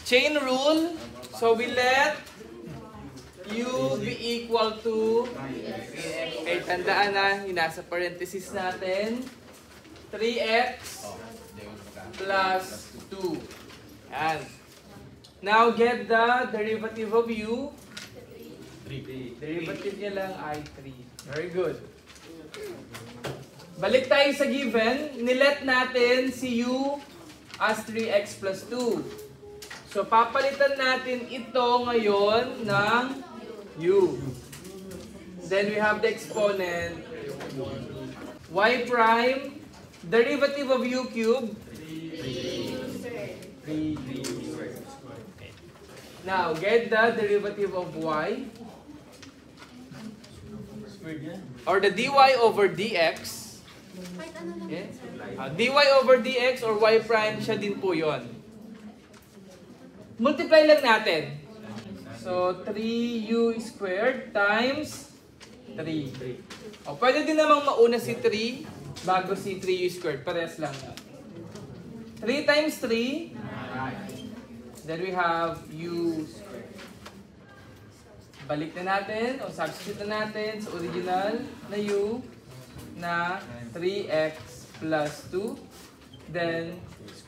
Chain rule. So we let u be equal to, okay, tandaan na, yung nasa parenthesis natin, 3x plus 2. Yan. Now get the derivative of u. 3. Derivative niya lang ay 3. Very good. Balik tayo sa given. Nilet natin si u as 3x plus 2. So papalitan natin ito ngayon ng u. Then we have the exponent y prime, derivative of u cubed. 3. Now get the derivative of y, or the dy over dx. Okay? Dy over dx or y prime, siya din po yun. Multiply lang natin. So 3u squared times 3. O, pwede din namang mauna si 3 bago si 3u squared. Parehas lang. 3 times 3. Then we have u squared. Balik na natin o substitute na natin sa original na u na 3x plus 2. Then